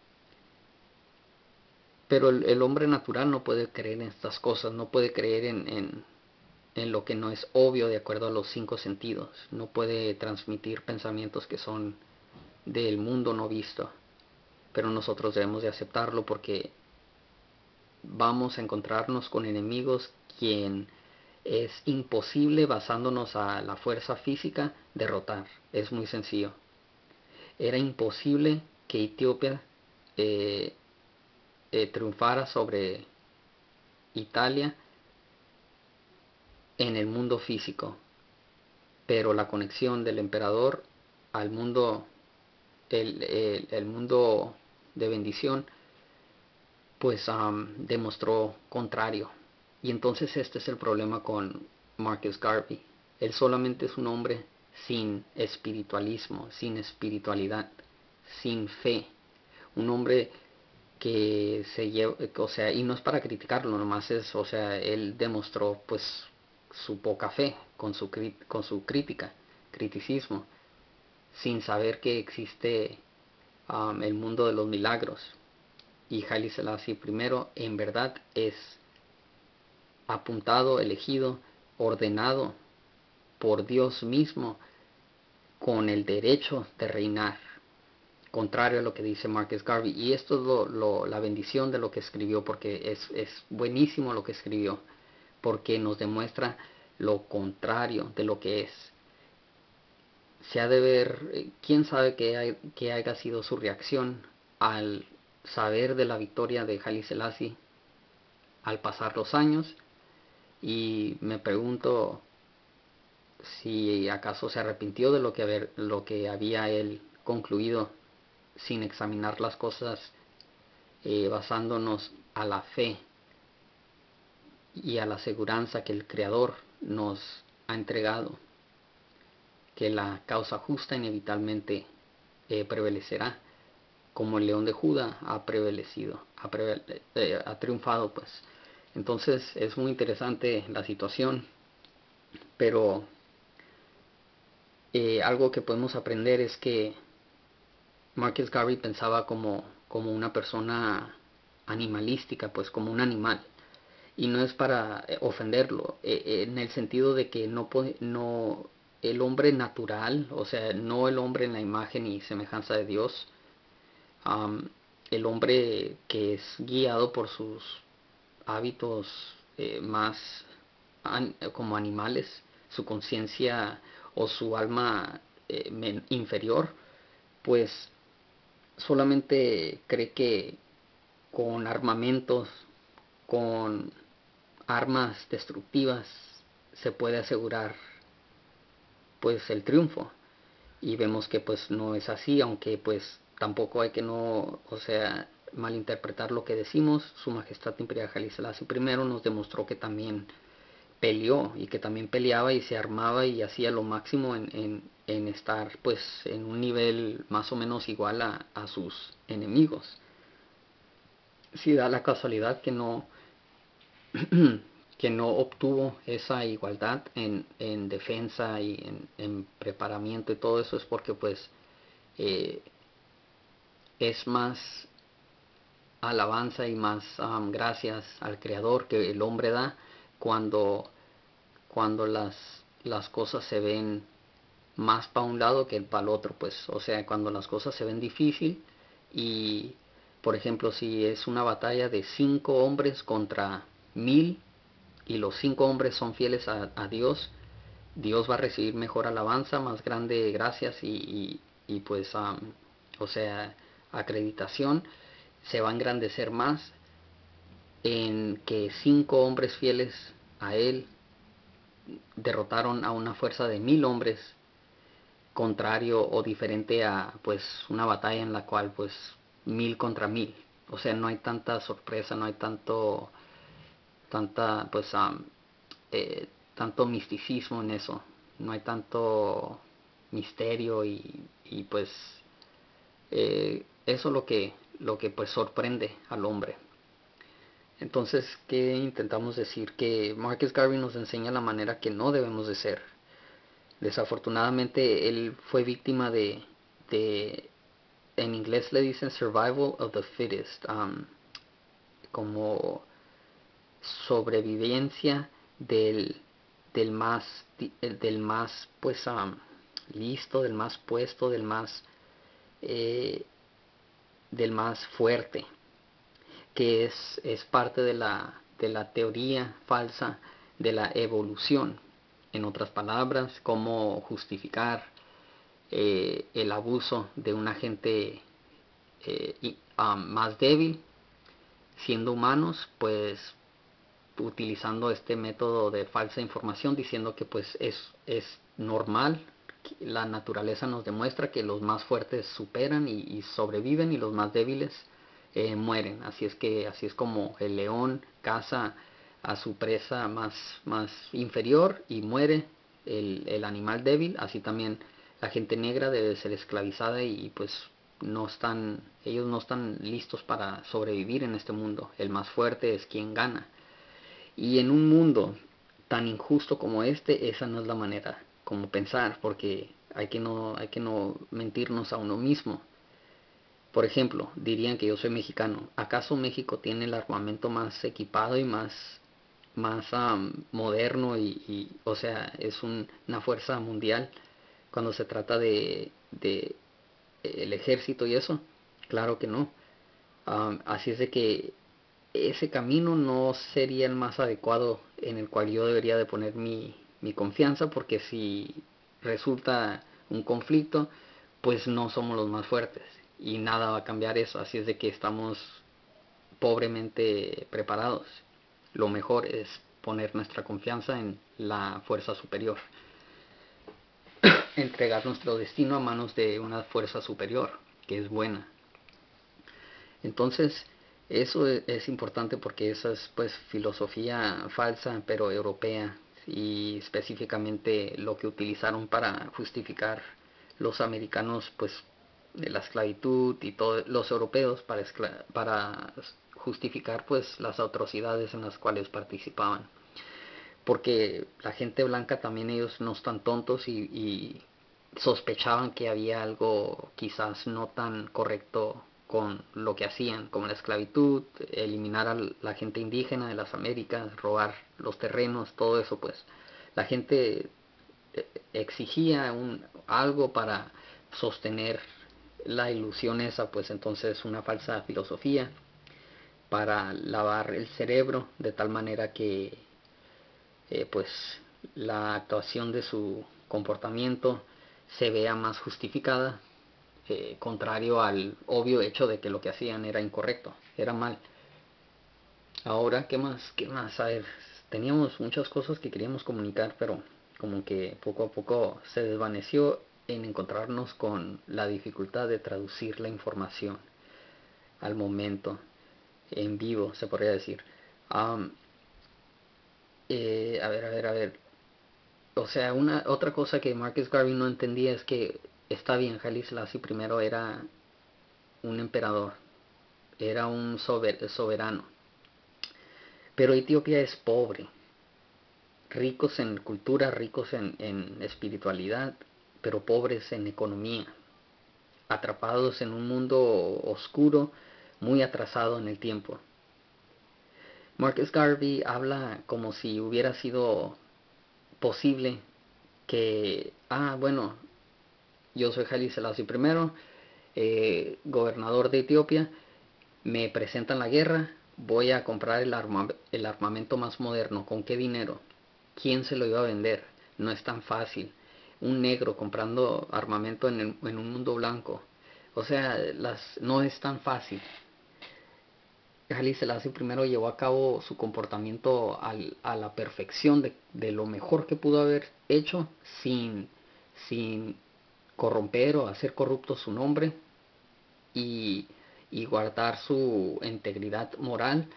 Pero el, el hombre natural no puede creer en estas cosas, no puede creer en, en, en lo que no es obvio de acuerdo a los cinco sentidos, no puede transmitir pensamientos que son del mundo no visto. Pero nosotros debemos de aceptarlo, porque vamos a encontrarnos con enemigos quien es imposible, basándonos a la fuerza física, derrotar. Es muy sencillo. Era imposible que Etiopía eh, eh, triunfara sobre Italia en el mundo físico, pero la conexión del emperador al mundo, el, el, el mundo de bendición, pues um, demostró contrario. Y entonces este es el problema con Marcus Garvey. Él solamente es un hombre sin espiritualismo, sin espiritualidad, sin fe. Un hombre que se lleva, o sea, y no es para criticarlo, nomás es, o sea, él demostró pues su poca fe con su, con su crítica, criticismo, sin saber que existe um, el mundo de los milagros. Y Haile Selassie primero en verdad es apuntado, elegido, ordenado por Dios mismo con el derecho de reinar, contrario a lo que dice Marcus Garvey. Y esto es lo, lo, la bendición de lo que escribió, porque es, es buenísimo lo que escribió, porque nos demuestra lo contrario de lo que es. Se ha de ver, quién sabe qué, hay, qué haya sido su reacción al saber de la victoria de Haile Selassie al pasar los años, y me pregunto si acaso se arrepintió de lo que, haber, lo que había él concluido sin examinar las cosas, eh, basándonos a la fe y a la aseguranza que el Creador nos ha entregado, que la causa justa inevitablemente eh, prevalecerá, como el león de Judá ha prevalecido, ha, preval eh, ha triunfado pues. Entonces es muy interesante la situación, pero eh, algo que podemos aprender es que Marcus Garvey pensaba como, como una persona animalística, pues como un animal. Y no es para ofenderlo, eh, en el sentido de que no, no el hombre natural, o sea, no el hombre en la imagen y semejanza de Dios, um, el hombre que es guiado por sus hábitos eh, más an, como animales, su conciencia o su alma eh, inferior, pues solamente cree que con armamentos, con armas destructivas, se puede asegurar pues el triunfo. Y vemos que pues no es así, aunque pues tampoco hay que no, o sea, malinterpretar lo que decimos. Su Majestad Imperial Haile Selassie primero nos demostró que también peleó, y que también peleaba y se armaba y hacía lo máximo en, en, en estar pues en un nivel más o menos igual a, a sus enemigos. Si da la casualidad que no que no obtuvo esa igualdad en, en defensa y en, en preparamiento y todo eso, es porque pues eh, es más alabanza y más um, gracias al Creador que el hombre da cuando cuando las las cosas se ven más para un lado que para el otro, pues, o sea, cuando las cosas se ven difícil. Y por ejemplo, si es una batalla de cinco hombres contra mil y los cinco hombres son fieles a, a Dios, Dios va a recibir mejor alabanza, más grande gracias y, y, y pues, um, o sea, acreditación. Se va a engrandecer más en que cinco hombres fieles a Él derrotaron a una fuerza de mil hombres, contrario o diferente a pues una batalla en la cual pues mil contra mil. O sea, no hay tanta sorpresa, no hay tanto tanta pues um, eh, tanto misticismo en eso, no hay tanto misterio y, y pues eh, eso es lo que lo que pues sorprende al hombre. Entonces, ¿qué intentamos decir? Que Marcus Garvey nos enseña la manera que no debemos de ser. Desafortunadamente él fue víctima de, de en inglés le dicen survival of the fittest, um, como sobrevivencia del, del más del más pues um, listo, del más puesto, del más eh, del más fuerte, que es, es parte de la, de la teoría falsa de la evolución. En otras palabras, cómo justificar eh, el abuso de una gente eh, um, más débil, siendo humanos, pues utilizando este método de falsa información, diciendo que pues es, es normal. La naturaleza nos demuestra que los más fuertes superan y, y sobreviven, y los más débiles eh, mueren. Así es que así es como el león caza a su presa más, más inferior y muere el, el animal débil. Así también la gente negra debe ser esclavizada, y pues no están, ellos no están listos para sobrevivir en este mundo. El más fuerte es quien gana. Y en un mundo tan injusto como este, esa no es la manera como pensar, porque hay que no, hay que no mentirnos a uno mismo. Por ejemplo, dirían que yo soy mexicano. ¿Acaso México tiene el armamento más equipado y más, más um, moderno? Y, y, o sea, es un, una fuerza mundial cuando se trata de, de el ejército y eso. Claro que no. Um, así es de que ese camino no sería el más adecuado en el cual yo debería de poner mi, mi confianza, porque si resulta un conflicto, pues no somos los más fuertes y nada va a cambiar eso. Así es de que estamos pobremente preparados. Lo mejor es poner nuestra confianza en la fuerza superior, entregar nuestro destino a manos de una fuerza superior que es buena. Entonces, eso es importante, porque esa es pues filosofía falsa pero europea, y específicamente lo que utilizaron para justificar los americanos pues de la esclavitud, y todos los europeos para, para justificar pues las atrocidades en las cuales participaban. Porque la gente blanca también, ellos no están tontos, y, y sospechaban que había algo quizás no tan correcto con lo que hacían, como la esclavitud, eliminar a la gente indígena de las Américas, robar los terrenos, todo eso. Pues la gente exigía un, algo para sostener la ilusión esa. Pues entonces una falsa filosofía para lavar el cerebro de tal manera que eh, pues la actuación de su comportamiento se vea más justificada, eh, contrario al obvio hecho de que lo que hacían era incorrecto, era mal. Ahora, ¿qué más? ¿Qué más? A ver, teníamos muchas cosas que queríamos comunicar, pero como que poco a poco se desvaneció en encontrarnos con la dificultad de traducir la información al momento, en vivo, se podría decir. Um, eh, a ver, a ver, a ver. O sea, una otra cosa que Marcus Garvey no entendía es que está bien, Haile Selassie primero era un emperador, era un sober, soberano, pero Etiopía es pobre, ricos en cultura, ricos en, en espiritualidad, pero pobres en economía, atrapados en un mundo oscuro, muy atrasado en el tiempo. Marcus Garvey habla como si hubiera sido posible que, ah, bueno, yo soy Haile Selassie primero, eh, gobernador de Etiopía, me presentan la guerra, voy a comprar el, arma, el armamento más moderno. ¿Con qué dinero? ¿Quién se lo iba a vender? No es tan fácil. Un negro comprando armamento en, el, en un mundo blanco. O sea, las, no es tan fácil. Haile Selassie primero llevó a cabo su comportamiento al, a la perfección de, de lo mejor que pudo haber hecho, sin, sin corromper o hacer corrupto su nombre, y, y guardar su integridad moral,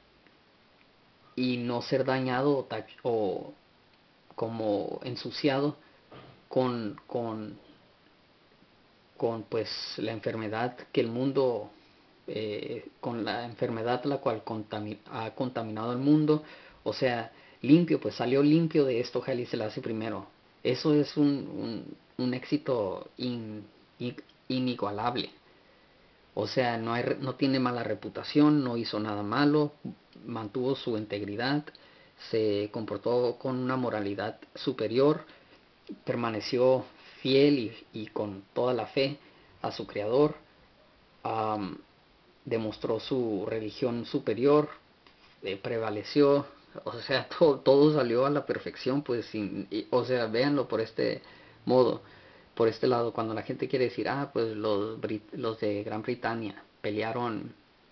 y no ser dañado o, o como ensuciado con, con, con pues la enfermedad que el mundo, eh, con la enfermedad la cual contami ha contaminado el mundo. O sea, limpio, pues salió limpio de esto Haile Selassie primero. Eso es un, un, un éxito in, in, inigualable. O sea, no, hay, no tiene mala reputación, no hizo nada malo, mantuvo su integridad, se comportó con una moralidad superior, permaneció fiel y, y con toda la fe a su creador, um, demostró su religión superior, eh, prevaleció. O sea, todo, todo salió a la perfección. Pues sin, y, o sea, véanlo por este modo, por este lado. Cuando la gente quiere decir, ah, pues los, los de Gran Bretaña pelearon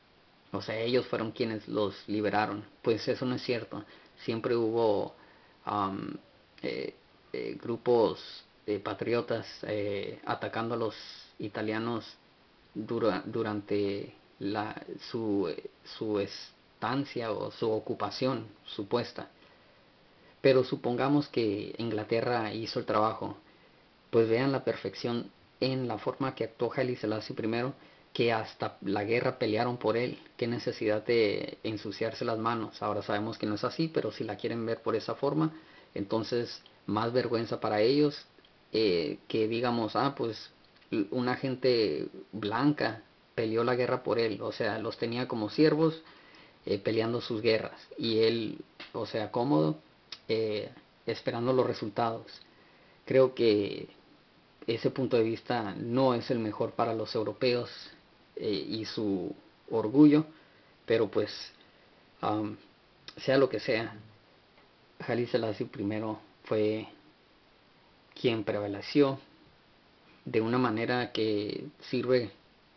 O sea, ellos fueron quienes los liberaron. Pues eso no es cierto. Siempre hubo um, eh, eh, grupos de patriotas eh, atacando a los italianos dura, durante la, su, su estancia o su ocupación supuesta. Pero supongamos que Inglaterra hizo el trabajo, pues vean la perfección en la forma que actuó Haile Selassie primero, que hasta la guerra pelearon por él. Qué necesidad de ensuciarse las manos. Ahora sabemos que no es así, pero si la quieren ver por esa forma, entonces más vergüenza para ellos eh, que digamos, ah, pues una gente blanca peleó la guerra por él. O sea, los tenía como siervos eh, peleando sus guerras y él, o sea, cómodo, eh, esperando los resultados. Creo que ese punto de vista no es el mejor para los europeos eh, y su orgullo, pero pues um, sea lo que sea, Haile Selassie primero fue quien prevaleció de una manera que sirve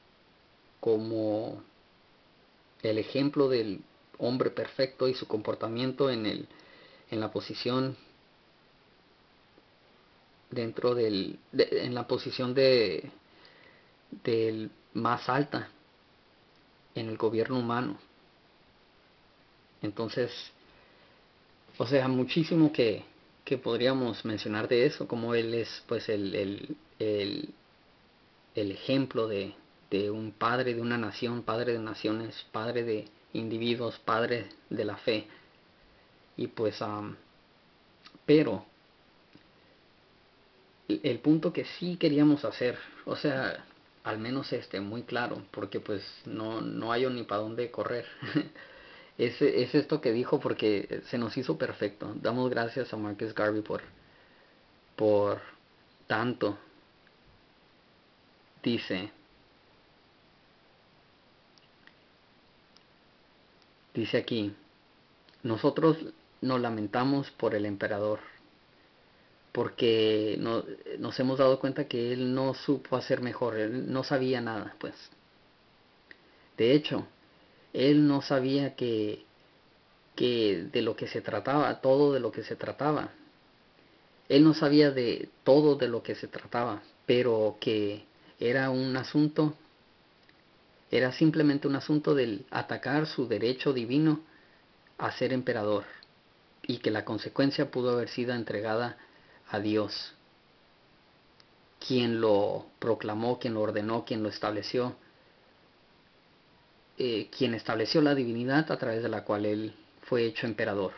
como el ejemplo del hombre perfecto y su comportamiento en, el, en la posición dentro del de, en la posición de del más alta en el gobierno humano. Entonces, o sea, muchísimo que, que podríamos mencionar de eso, como él es pues el, el, el, el ejemplo de, de un padre de una nación, padre de naciones, padre de individuos, padre de la fe. Y pues, um, pero el, el punto que sí queríamos hacer, o sea, al menos este, muy claro, porque pues no, no hay ni para dónde correr. Es, es esto que dijo porque se nos hizo perfecto. Damos gracias a Marcus Garvey por, por tanto. Dice, dice aquí, nosotros nos lamentamos por el emperador, porque no, nos hemos dado cuenta que él no supo hacer mejor, él no sabía nada, pues. De hecho, él no sabía que, que de lo que se trataba, todo de lo que se trataba. Él no sabía de todo de lo que se trataba, pero que era un asunto, era simplemente un asunto del atacar su derecho divino a ser emperador y que la consecuencia pudo haber sido entregada a Dios, quien lo proclamó, quien lo ordenó, quien lo estableció, eh, quien estableció la divinidad a través de la cual él fue hecho emperador.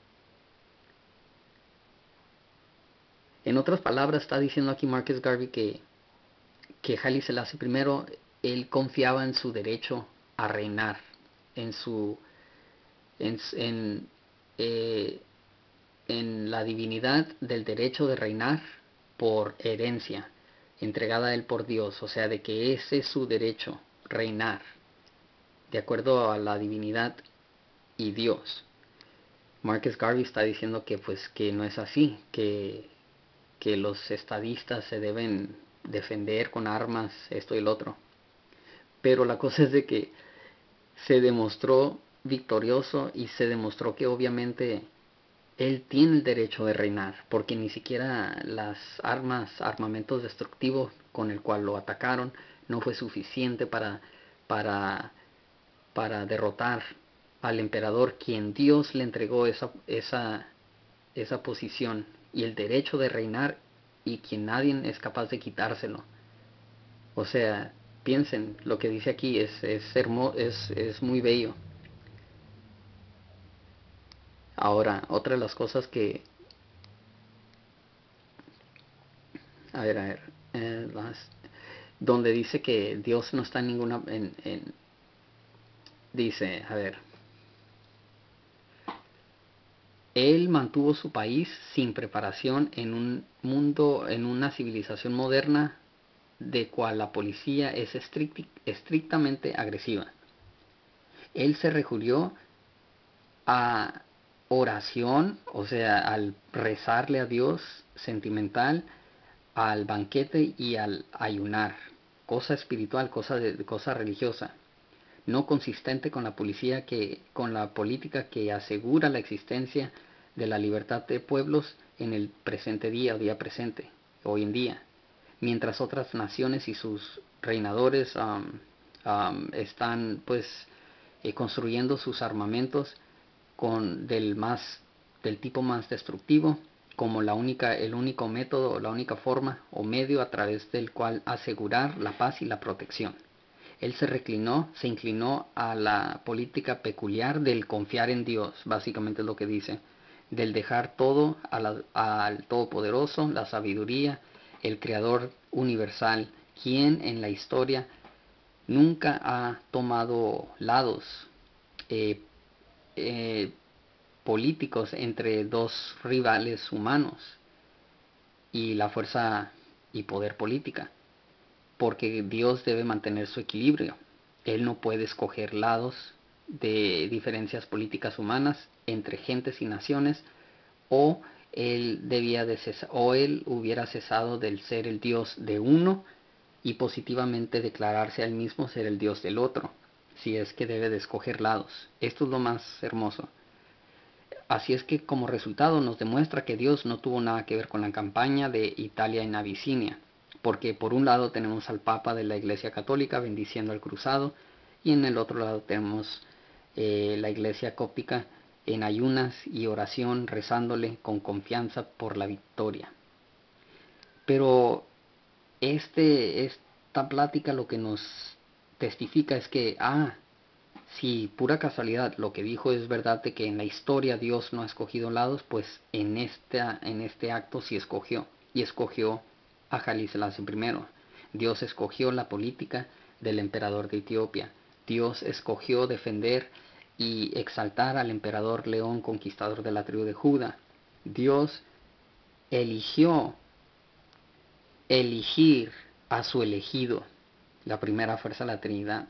En otras palabras, está diciendo aquí Marcus Garvey que, que Haile Selassie primero, él confiaba en su derecho a reinar, en su en, en, eh, en la divinidad del derecho de reinar por herencia, entregada a él por Dios, o sea, de que ese es su derecho, reinar, de acuerdo a la divinidad y Dios. Marcus Garvey está diciendo que pues que no es así, que, que los estadistas se deben defender con armas, esto y el otro. Pero la cosa es de que se demostró victorioso y se demostró que obviamente él tiene el derecho de reinar, porque ni siquiera las armas, armamentos destructivos con el cual lo atacaron no fue suficiente para, para, para derrotar al emperador, quien Dios le entregó esa, esa, esa posición y el derecho de reinar y quien nadie es capaz de quitárselo. O sea, piensen, lo que dice aquí es, es, hermoso, es, es muy bello. Ahora, otra de las cosas que, a ver, a ver, eh, las, donde dice que Dios no está en ninguna, en, en, dice, a ver, él mantuvo su país sin preparación en un mundo, en una civilización moderna de cual la policía es estrict, estrictamente agresiva. Él se recurrió a oración, o sea, al rezarle a Dios sentimental, al banquete y al ayunar, cosa espiritual, cosa, de, cosa religiosa. no consistente con la policía que, con la política que asegura la existencia de la libertad de pueblos en el presente día o día presente, hoy en día, mientras otras naciones y sus reinadores um, um, están pues eh, construyendo sus armamentos con del más del tipo más destructivo como la única el único método, la única forma o medio a través del cual asegurar la paz y la protección. Él se reclinó, se inclinó a la política peculiar del confiar en Dios, básicamente es lo que dice, del dejar todo a la, al Todopoderoso, la sabiduría, el Creador universal, quien en la historia nunca ha tomado lados eh, eh, políticos entre dos rivales humanos y la fuerza y poder política, porque Dios debe mantener su equilibrio. Él no puede escoger lados de diferencias políticas humanas entre gentes y naciones, o él debía de cesar, o él hubiera cesado del ser el Dios de uno y positivamente declararse a él mismo ser el Dios del otro, si es que debe de escoger lados. Esto es lo más hermoso. Así es que como resultado nos demuestra que Dios no tuvo nada que ver con la campaña de Italia en Abisinia, porque por un lado tenemos al Papa de la Iglesia Católica bendiciendo al cruzado, y en el otro lado tenemos eh, la Iglesia Cóptica en ayunas y oración rezándole con confianza por la victoria. Pero este, esta plática lo que nos testifica es que, ah, si pura casualidad lo que dijo es verdad de que en la historia Dios no ha escogido lados, pues en, esta, en este acto sí escogió, y escogió a Haile Selassie primero. Dios escogió la política del emperador de Etiopía. Dios escogió defender y exaltar al emperador León, conquistador de la tribu de Judá. Dios eligió elegir a su elegido, la primera fuerza de la Trinidad.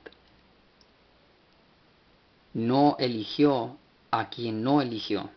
No eligió a quien no eligió,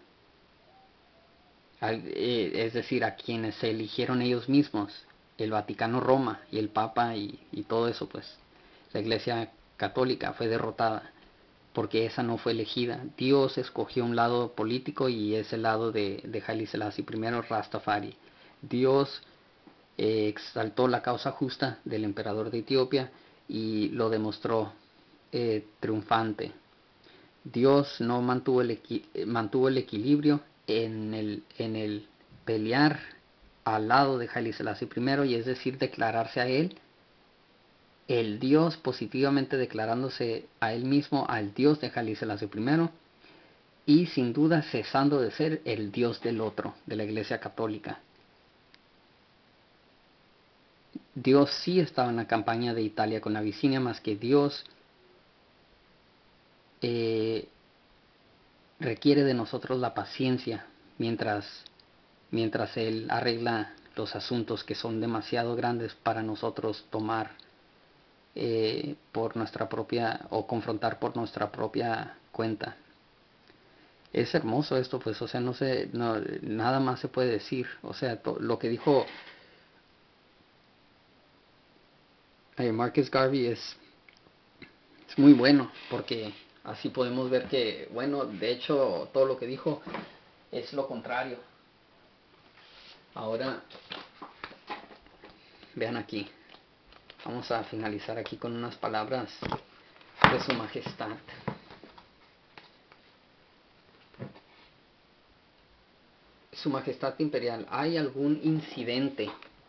es decir, a quienes se eligieron ellos mismos, el Vaticano, Roma y el Papa y, y todo eso, pues la Iglesia Católica fue derrotada porque esa no fue elegida. Dios escogió un lado político y es el lado de, de Haile Selassie I, Rastafari. Dios eh, exaltó la causa justa del emperador de Etiopía y lo demostró eh, triunfante. Dios no mantuvo el, equi mantuvo el equilibrio en el, en el pelear al lado de Haile Selassie I, y es decir, declararse a él el Dios, positivamente declarándose a él mismo al Dios de Haile Selassie I, y sin duda cesando de ser el Dios del otro, de la Iglesia Católica. Dios sí estaba en la campaña de Italia con Abisinia, más que Dios eh, requiere de nosotros la paciencia mientras, mientras Él arregla los asuntos que son demasiado grandes para nosotros tomar eh, por nuestra propia o confrontar por nuestra propia cuenta. Es hermoso esto, pues, o sea, no sé, no, nada más se puede decir. O sea, to, lo que dijo eh, Marcus Garvey es, es muy bueno, porque así podemos ver que, bueno, de hecho, todo lo que dijo es lo contrario. Ahora, vean aquí, vamos a finalizar aquí con unas palabras de Su Majestad. Su Majestad Imperial, ¿hay algún incidente?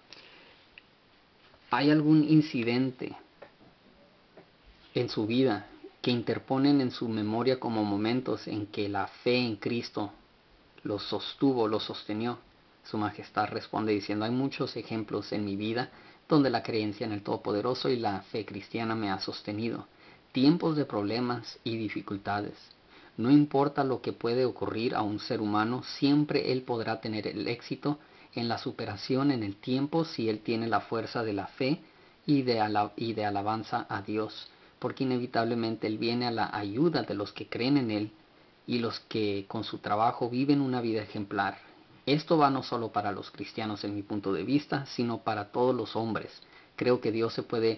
¿Hay algún incidente en su vida que interponen en su memoria como momentos en que la fe en Cristo lo sostuvo, lo sostenió? Su Majestad responde diciendo: hay muchos ejemplos en mi vida donde la creencia en el Todopoderoso y la fe cristiana me ha sostenido. Tiempos de problemas y dificultades. No importa lo que puede ocurrir a un ser humano, siempre él podrá tener el éxito en la superación en el tiempo si él tiene la fuerza de la fe y de, ala y de alabanza a Dios, porque inevitablemente él viene a la ayuda de los que creen en él y los que con su trabajo viven una vida ejemplar. Esto va no solo para los cristianos en mi punto de vista, sino para todos los hombres. Creo que Dios se puede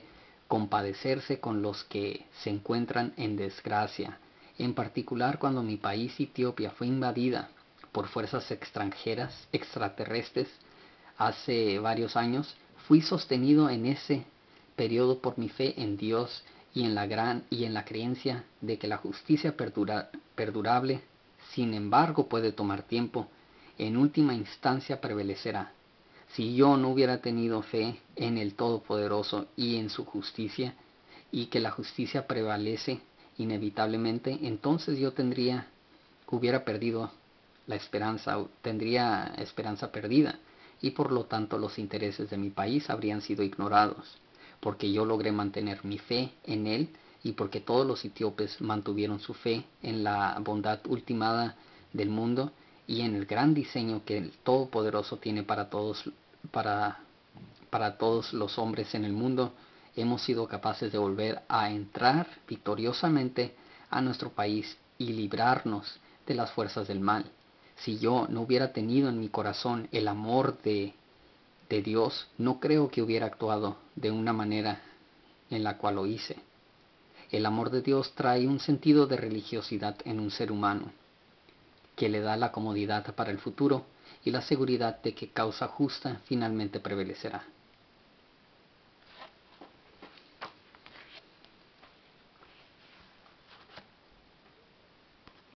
compadecerse con los que se encuentran en desgracia. En particular, cuando mi país, Etiopía, fue invadida por fuerzas extranjeras, extraterrestres, hace varios años, fui sostenido en ese periodo por mi fe en Dios y en la gran y en la creencia de que la justicia perdura, perdurable, sin embargo, puede tomar tiempo, en última instancia prevalecerá. Si yo no hubiera tenido fe en el Todopoderoso y en su justicia, y que la justicia prevalece inevitablemente, entonces yo tendría, hubiera perdido la esperanza, tendría esperanza perdida, y por lo tanto los intereses de mi país habrían sido ignorados, porque yo logré mantener mi fe en él, y porque todos los etíopes mantuvieron su fe en la bondad ultimada del mundo y en el gran diseño que el Todopoderoso tiene para todos, para, para todos los hombres en el mundo. Hemos sido capaces de volver a entrar victoriosamente a nuestro país y librarnos de las fuerzas del mal. Si yo no hubiera tenido en mi corazón el amor de, de Dios, no creo que hubiera actuado de una manera en la cual lo hice. El amor de Dios trae un sentido de religiosidad en un ser humano, que le da la comodidad para el futuro y la seguridad de que causa justa finalmente prevalecerá.